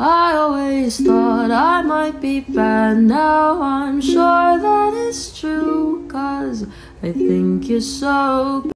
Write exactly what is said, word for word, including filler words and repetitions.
I always thought I might be bad. Now I'm sure that it's true, 'cause I think you're so